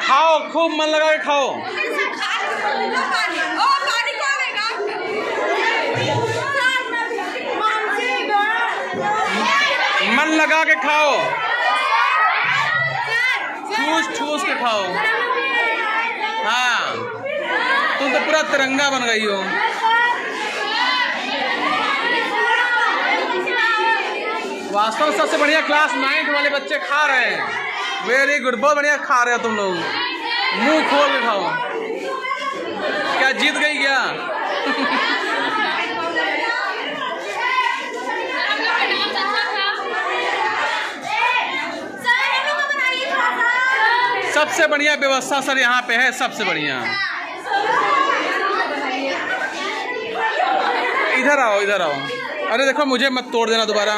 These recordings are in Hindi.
खाओ, खूब मन लगा के खाओ। मन लगा के खाओ, ठूस ठूस के खाओ। हाँ, तुम तो पूरा तिरंगा बन गई हो। वास्तव में सबसे बढ़िया क्लास 9 वाले बच्चे खा रहे हैं। वेरी गुड, बहुत बढ़िया खा रहे हो तुम लोग। मुंह खोल के खाओ। क्या जीत गई क्या? सबसे बढ़िया व्यवस्था सर यहाँ पे है, सबसे बढ़िया। इधर आओ, इधर आओ। अरे देखो, मुझे मत तोड़ देना दोबारा।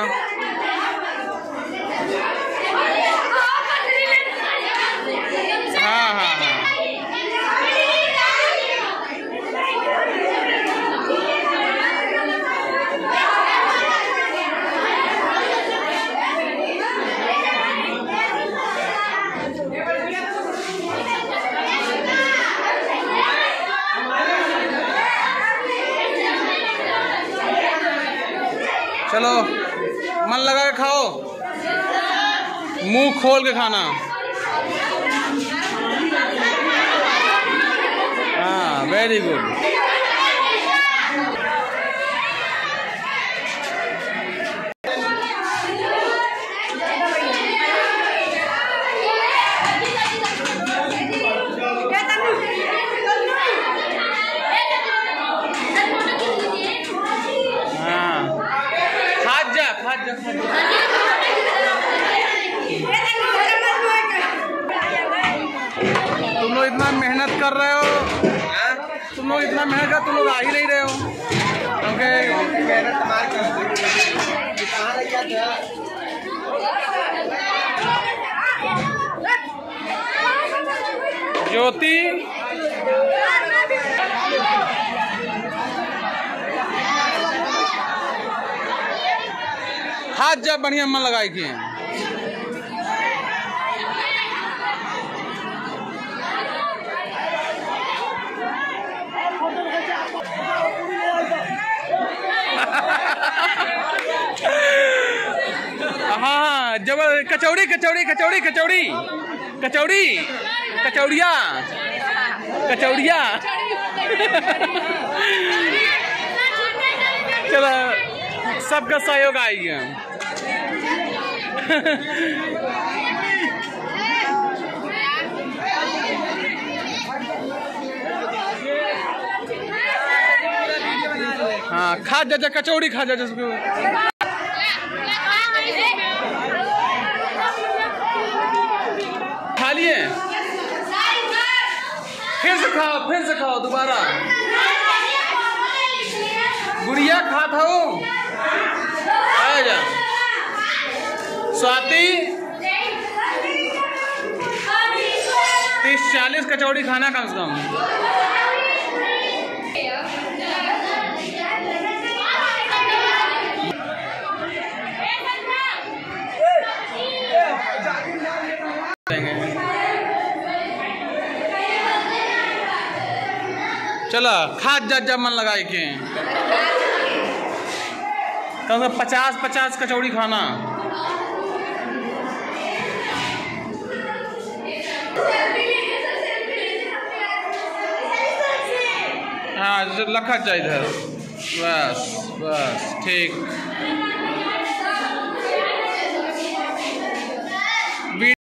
हाँ हाँ हाँ, चलो मन लगा के खाओ, मुंह खोल के खाना। हाँ, वेरी गुड। तुम लोग इतना मेहनत कर रहे हो, तुम लोग इतना मेहनत कर, तुम लोग आ ही नहीं रहे हो। ज्योति, हाथ जब बढ़िया मन लगाई की। हाँ, जबर। कचौड़ी कचौड़ी कचौड़ी कचौड़ी कचौड़ी कचौड़िया कचौड़िया। चलो, सबका सहयोग आएगा। हाँ, खा जा, कचौड़ी खा जा। खा लिए, फिर से खाओ दोबारा। गुड़िया खा था वो। आजा स्वाति, 30-40 कचौड़ी खाना कम से कम। चलो, खा जा मन लगाए के। कम से कम 50-50 कचौड़ी खाना। हाँ, लखा चाहिए इधर। बस बस, ठीक।